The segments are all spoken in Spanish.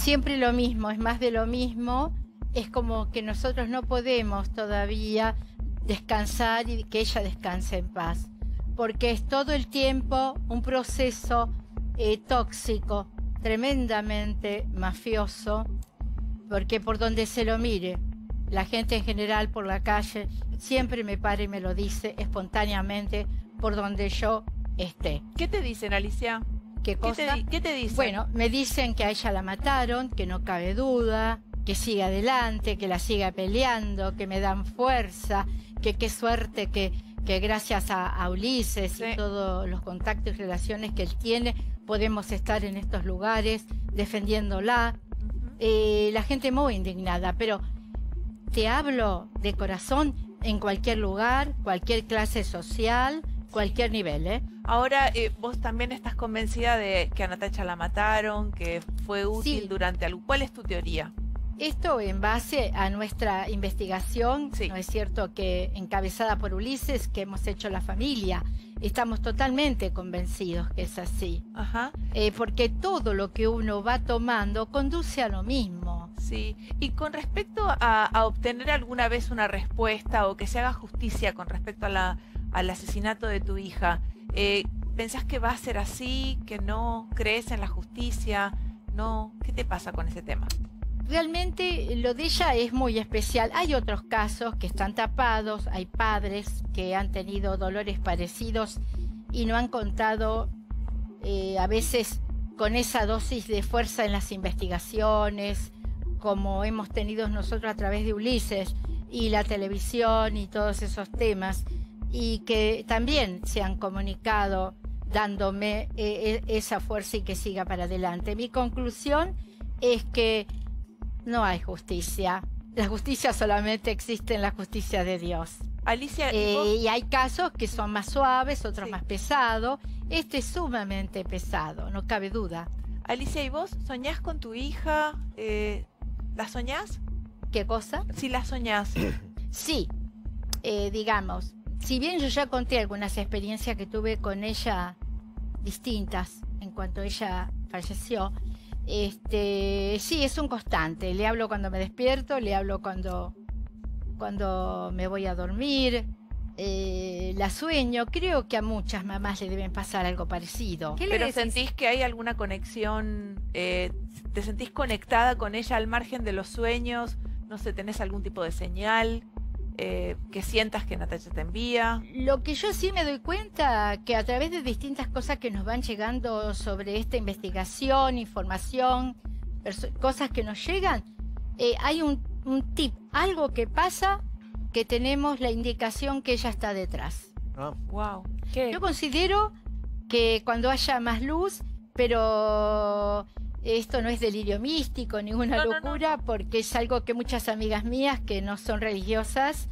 siempre lo mismo, es más de lo mismo. Es como que nosotros no podemos todavía descansar y que ella descanse en paz, porque es todo el tiempo un proceso tóxico, tremendamente mafioso, porque por donde se lo mire, la gente en general por la calle siempre me para y me lo dice espontáneamente por donde yo esté. ¿Qué te dicen, Alicia? ¿Qué cosa? ¿Qué te dicen? Bueno, me dicen que a ella la mataron, que no cabe duda, que siga adelante, que la siga peleando, que me dan fuerza, que qué suerte que gracias a Ulises y todos los contactos y relaciones que él tiene, podemos estar en estos lugares defendiéndola. La gente muy indignada, pero te hablo de corazón en cualquier lugar, cualquier clase social, cualquier nivel, ¿eh? Ahora, vos también estás convencida de que a Natacha la mataron, que fue útil durante algo. ¿Cuál es tu teoría? Esto en base a nuestra investigación, sí. ¿No es cierto que encabezada por Ulises, que hemos hecho la familia? Estamos totalmente convencidos que es así. Ajá. Porque todo lo que uno va tomando conduce a lo mismo. Sí, y con respecto a obtener alguna vez una respuesta o que se haga justicia con respecto al asesinato de tu hija, ¿pensás que va a ser así? ¿Que no crees en la justicia? ¿No? ¿Qué te pasa con ese tema? Realmente lo de ella es muy especial. Hay otros casos que están tapados, hay padres que han tenido dolores parecidos y no han contado a veces con esa dosis de fuerza en las investigaciones, como hemos tenido nosotros a través de Ulises y la televisión y todos esos temas, y que también se han comunicado dándome esa fuerza y que siga para adelante. Mi conclusión es que no hay justicia. La justicia solamente existe en la justicia de Dios. Alicia, y hay casos que son más suaves, otros más pesados. Este es sumamente pesado, no cabe duda. Alicia, ¿y vos soñás con tu hija? ¿La soñás? ¿Qué cosa? Si la soñás. Sí, digamos, si bien yo ya conté algunas experiencias que tuve con ella distintas en cuanto ella falleció, sí, es un constante. Le hablo cuando me despierto, le hablo cuando me voy a dormir, la sueño. Creo que a muchas mamás le deben pasar algo parecido. ¿Pero sentís que hay alguna conexión? ¿Te sentís conectada con ella al margen de los sueños? No sé, ¿tenés algún tipo de señal que sientas que Natacha te envía? Lo que yo sí me doy cuenta, que a través de distintas cosas que nos van llegando sobre esta investigación, información, cosas que nos llegan, hay un tip, algo que pasa, que tenemos la indicación que ella está detrás. Wow. ¿Qué? Yo considero que cuando haya más luz, pero esto no es delirio místico, ninguna locura, porque es algo que muchas amigas mías que no son religiosas,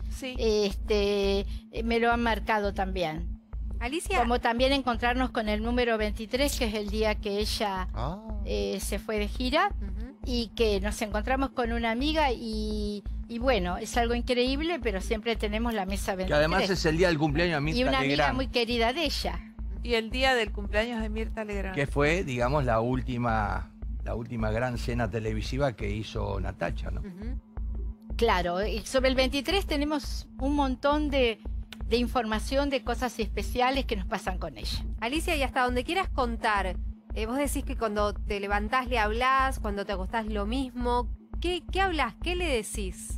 me lo han marcado también. Alicia. Como también encontrarnos con el número 23, que es el día que ella se fue de gira, y que nos encontramos con una amiga y bueno, es algo increíble, pero siempre tenemos la mesa 23. Que además es el día del cumpleaños de Mirta Y una Legrand. amiga muy querida de ella. Y el día del cumpleaños de Mirta Legrand. Que fue, digamos, la última gran cena televisiva que hizo Natacha, ¿no? Claro, y sobre el 23 tenemos un montón de información, de cosas especiales que nos pasan con ella. Alicia, y hasta donde quieras contar, vos decís que cuando te levantás le hablás, cuando te acostás lo mismo. ¿Qué hablás? ¿Qué le decís?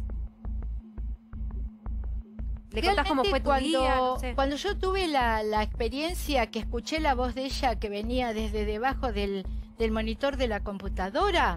¿Le contás cómo fue tu día? No sé. Cuando yo tuve la experiencia que escuché la voz de ella que venía desde debajo del monitor de la computadora,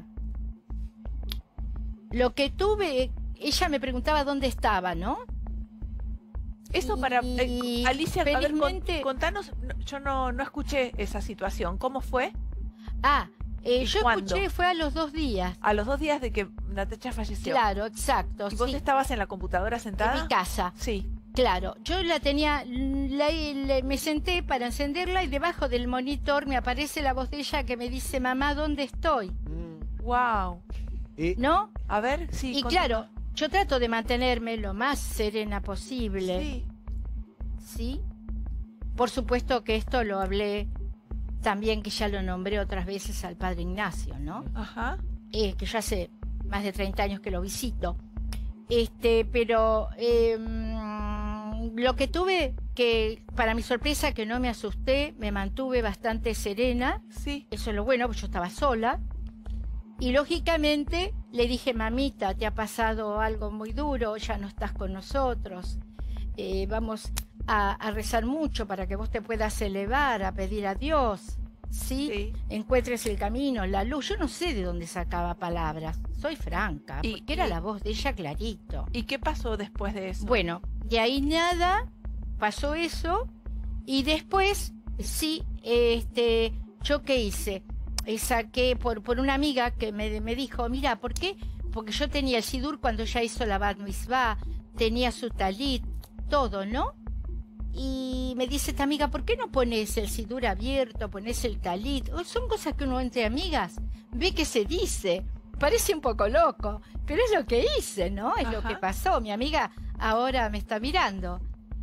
lo que tuve, ella me preguntaba dónde estaba, ¿no? Eso para... Alicia, felizmente, a ver, contanos, yo no escuché esa situación. ¿Cómo fue? Yo ¿cuándo? escuché, fue a los 2 días. A los 2 días de que Natacha falleció. Claro, exacto. ¿Y vos estabas en la computadora sentada? En mi casa. Sí. Claro, yo la tenía, me senté para encenderla y debajo del monitor me aparece la voz de ella que me dice, mamá, ¿dónde estoy? Wow. ¿No? A ver, sí. Y claro, yo trato de mantenerme lo más serena posible. Sí. ¿Sí? Por supuesto que esto lo hablé también, que ya lo nombré otras veces al padre Ignacio, ¿no? Ajá. que yo hace más de 30 años que lo visito. Pero lo que tuve, que para mi sorpresa, que no me asusté, me mantuve bastante serena. Sí. Eso es lo bueno, porque yo estaba sola. Y lógicamente le dije, mamita, te ha pasado algo muy duro, ya no estás con nosotros. Vamos a rezar mucho para que vos te puedas elevar, a pedir a Dios, ¿sí? Sí. Encuentres el camino, la luz. Yo no sé de dónde sacaba palabras, soy franca, porque era la voz de ella clarito. ¿Y qué pasó después de eso? Bueno, de ahí nada, pasó eso, y después, sí, ¿yo qué hice? Saqué por una amiga que me dijo, mira, ¿por qué? Porque yo tenía el sidur cuando ella hizo la bat mitzvah, tenía su talit, todo, ¿no? Y me dice esta amiga, ¿por qué no pones el sidur abierto, pones el talit? Son cosas que uno entre amigas ve que se dice. Parece un poco loco, pero es lo que hice, ¿no? Es lo que pasó. Mi amiga ahora me está mirando.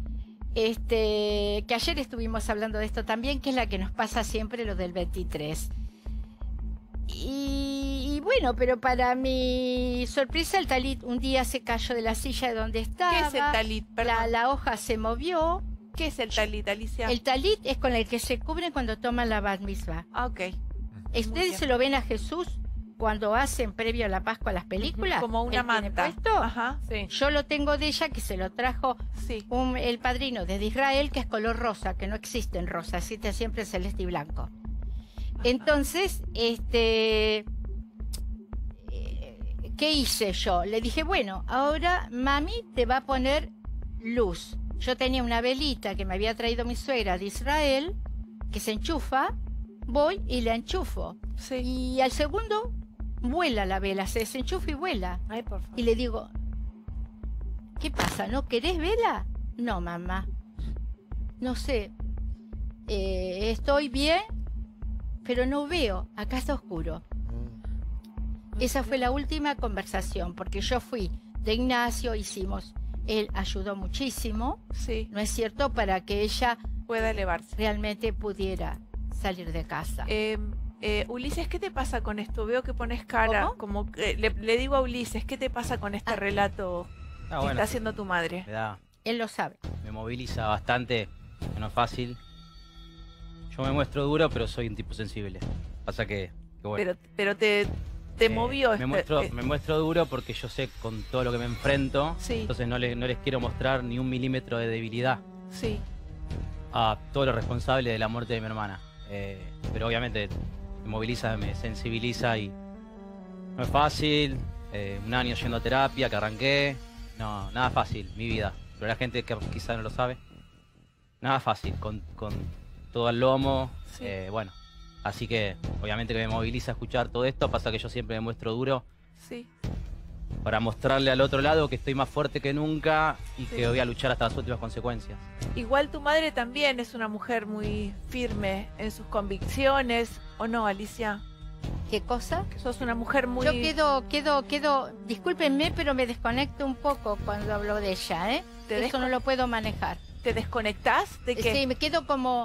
Que ayer estuvimos hablando de esto también, que es la que nos pasa siempre, lo del 23. Y bueno, pero para mi sorpresa, el talit un día se cayó de la silla de donde estaba. ¿Qué es el talit? La hoja se movió. ¿Qué es el talit, Alicia? El talit es con el que se cubren cuando toman la bat mitzvah. Ah, ok. ¿Ustedes se lo ven a Jesús cuando hacen previo a la Pascua las películas? Como una ¿Él tiene manta. puesto? Ajá, sí. Yo lo tengo de ella, que se lo trajo Sí. el padrino desde Israel, que es color rosa, que no existe en rosa, existe siempre celeste y blanco. Entonces, ¿qué hice yo? Le dije, bueno, ahora mami te va a poner luz. Yo tenía una velita que me había traído mi suegra de Israel, que se enchufa, voy y la enchufo. Sí. Y al segundo, vuela la vela, se desenchufa y vuela. Ay, por favor. Y le digo, ¿qué pasa? ¿No querés vela? No, mamá. No sé. Estoy bien, pero no veo. Acá está oscuro. Esa fue la última conversación, porque yo fui de Ignacio, hicimos, él ayudó muchísimo, Sí. ¿no es cierto?, para que ella Pueda elevarse. realmente pudiera salir de casa. Ulises, ¿qué te pasa con esto? Veo que pones cara, ¿Cómo? como que le digo a Ulises, ¿qué te pasa con este relato que bueno, está haciendo tu madre? Él lo sabe. me moviliza bastante, que no es fácil. Yo me muestro duro, pero soy un tipo sensible. Pasa que bueno. Pero te movió. Me muestro duro porque yo sé con todo lo que me enfrento. Sí. Entonces no les quiero mostrar ni un milímetro de debilidad Sí. a todos los responsables de la muerte de mi hermana. Pero obviamente me moviliza, me sensibiliza y no es fácil. Un año yendo a terapia, que arranqué. No, nada fácil, mi vida. Pero la gente que quizá no lo sabe. Nada fácil, con todo el lomo. Sí. Bueno, así que obviamente que me moviliza escuchar todo esto. Pasa que yo siempre me muestro duro Sí. para mostrarle al otro lado que estoy más fuerte que nunca y Sí. que voy a luchar hasta las últimas consecuencias. Igual tu madre también es una mujer muy firme en sus convicciones, ¿o no, Alicia? ¿Qué cosa? Sos una mujer muy... Yo quedo, discúlpenme, pero me desconecto un poco cuando hablo de ella, ¿eh? Eso no lo puedo manejar. ¿Te desconectás de qué? Sí, me quedo como...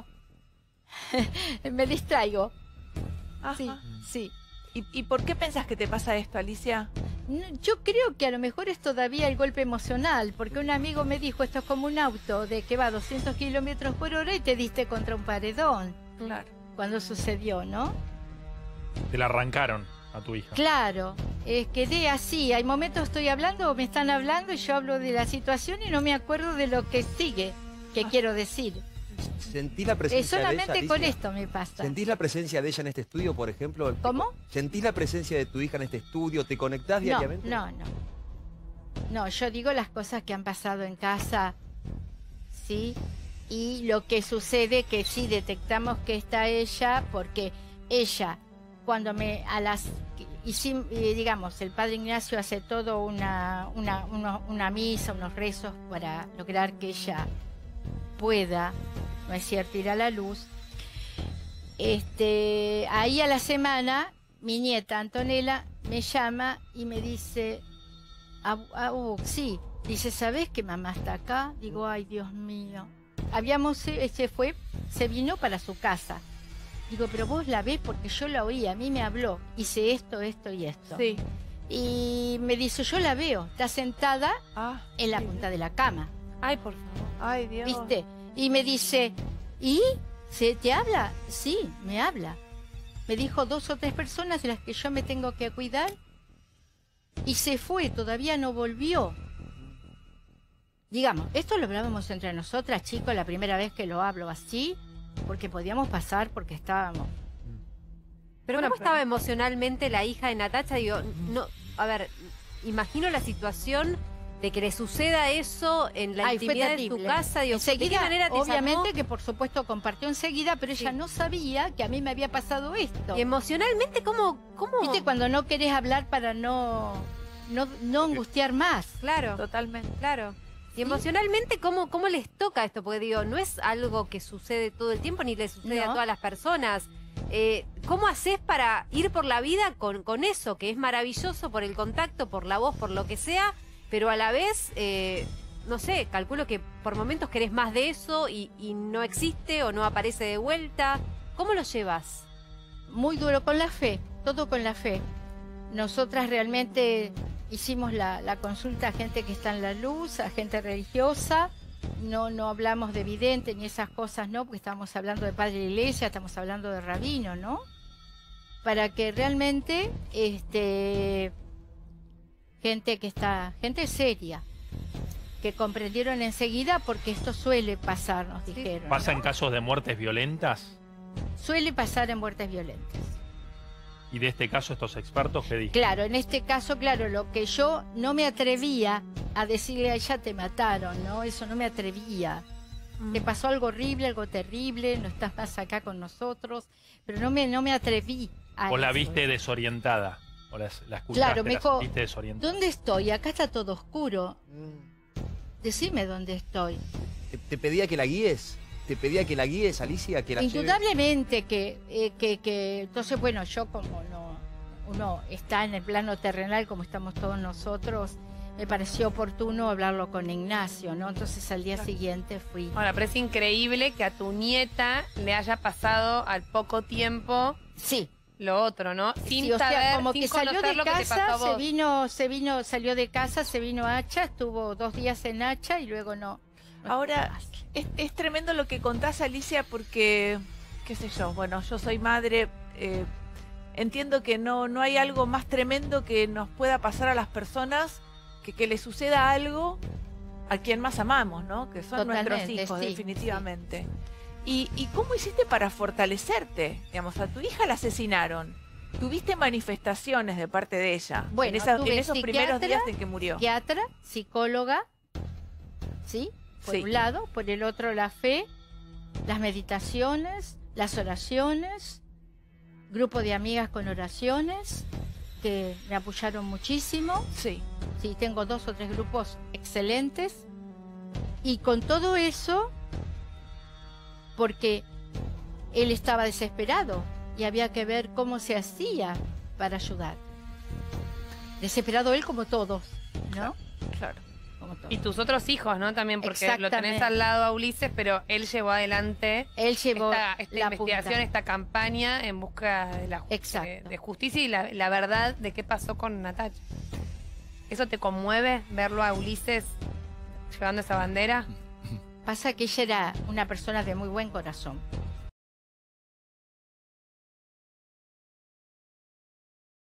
me distraigo. Ajá. Sí, sí. ¿Y por qué pensás que te pasa esto, Alicia? No, yo creo que a lo mejor es todavía el golpe emocional, porque un amigo me dijo, esto es como un auto de que va a 200 kilómetros por hora y te diste contra un paredón. Claro. Cuando sucedió, ¿no? Te la arrancaron a tu hija. Claro, quedé así. Hay momentos estoy hablando o me están hablando y yo hablo de la situación y no me acuerdo de lo que sigue, que quiero decir. ¿Sentís la presencia de Solamente ella, con Alicia? esto me pasa. ¿Sentís la presencia de ella en este estudio, por ejemplo? ¿Cómo? ¿Sentís la presencia de tu hija en este estudio? ¿Te conectás diariamente? No. No, yo digo las cosas que han pasado en casa, ¿sí? Y lo que sucede que sí detectamos que está ella, porque ella, cuando digamos, el padre Ignacio hace todo una misa, unos rezos para lograr que ella pueda, ¿no es cierto?, ir a la luz. Ahí a la semana, mi nieta Antonella me llama y me dice, sí, dice, ¿sabés que mamá está acá? Digo, ay, Dios mío. Se vino para su casa. Digo, pero vos la ves porque yo la oí, a mí me habló, hice esto, esto y esto. Sí. Y me dice, yo la veo, está sentada en la punta de la cama. Ay, por favor. Ay, Dios. ¿Viste? Y me dice, ¿y? ¿Se te habla? Sí, me habla. Me dijo 2 o 3 personas de las que yo me tengo que cuidar. Y se fue, todavía no volvió. Digamos, esto lo hablábamos entre nosotras, chicos, la primera vez que lo hablo así, porque podíamos pasar, porque estábamos... Pero Bueno, ¿cómo estaba emocionalmente la hija de Natacha? Digo, no, a ver, imagino la situación de que le suceda eso en la Ay, fue intimidad de terrible. su casa. Digo, ¿de qué Enseguida, manera te obviamente sacó? que por supuesto compartió enseguida, pero ella no sabía que a mí me había pasado esto. Y emocionalmente, ¿cómo? ¿Viste cuando no querés hablar para no angustiar más? Claro, Totalmente. claro. Y emocionalmente, ¿cómo les toca esto? Porque digo, no es algo que sucede todo el tiempo ni le sucede a No. todas las personas. ¿Cómo haces para ir por la vida con eso, que es maravilloso por el contacto, por la voz, por lo que sea, pero a la vez, no sé, calculo que por momentos querés más de eso y no existe o no aparece de vuelta? ¿Cómo lo llevas? Muy duro, con la fe, todo con la fe. Nosotras realmente hicimos la consulta a gente que está en la luz, a gente religiosa. No hablamos de vidente ni esas cosas, ¿no? Porque estamos hablando de padre de la iglesia, estamos hablando de rabino, ¿no? Para que realmente, gente seria, que comprendieron enseguida, porque esto suele pasar, nos dijeron. ¿Pasa ¿no? en casos de muertes violentas? Suele pasar en muertes violentas. Y de este caso, estos expertos, ¿qué dicen? Claro, en este caso, claro, lo que yo no me atrevía a decirle a ella, te mataron, ¿no? Eso no me atrevía. Te pasó algo horrible, algo terrible, no estás más acá con nosotros, pero no me atreví a ¿O la eso. viste desorientada? ¿O la escuchaste, Claro, me la dijo, sentiste desorientada? ¿dónde estoy? Acá está todo oscuro. Decime dónde estoy. ¿Te pedía que la guíes? ¿Te pedía que la guíes, Alicia? Que la lleves? Indudablemente que entonces, bueno, yo como uno está en el plano terrenal como estamos todos nosotros, me pareció oportuno hablarlo con Ignacio, ¿no? Entonces al día siguiente fui. Ahora, pero es increíble que a tu nieta le haya pasado al poco tiempo Sí. lo otro, ¿no? Sin Sí, o sea, saber, como sin que salió conocer de lo que te pasó a casa, vos. salió de casa, se vino a Hacha, estuvo 2 días en Hacha y luego no. Ahora, es tremendo lo que contás, Alicia, porque, qué sé yo, bueno, yo soy madre, entiendo que no hay algo más tremendo que nos pueda pasar a las personas que le suceda algo a quien más amamos, ¿no? Que son nuestros Totalmente, hijos, sí, definitivamente. ¿Y cómo hiciste para fortalecerte? Digamos, a tu hija la asesinaron. ¿Tuviste manifestaciones de parte de ella Bueno, en tuve esos primeros psiquiatra, días en que murió? Psiquiatra, psicóloga, ¿sí? Por Sí. un lado, por el otro la fe, las meditaciones, las oraciones, grupo de amigas con oraciones que me apoyaron muchísimo. Sí. Sí, tengo 2 o 3 grupos excelentes. Y con todo eso, porque él estaba desesperado y había que ver cómo se hacía para ayudar. Desesperado él como todos, ¿no? Claro. Como todos. Y tus otros hijos, ¿no? También porque lo tenés Exactamente. al lado a Ulises, pero él llevó adelante Él llevó esta la investigación, punta. esta campaña en busca de la Exacto. de justicia y la verdad de qué pasó con Natacha. ¿Eso te conmueve verlo a Ulises llevando esa bandera? Pasa que ella era una persona de muy buen corazón.